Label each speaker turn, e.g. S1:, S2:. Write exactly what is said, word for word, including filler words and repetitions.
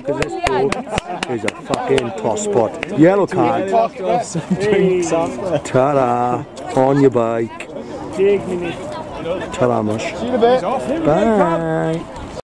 S1: Look at this dog. He's a fucking tosspot. Yellow card. Ta-da. On your bike. Ta-da, mush. Bye.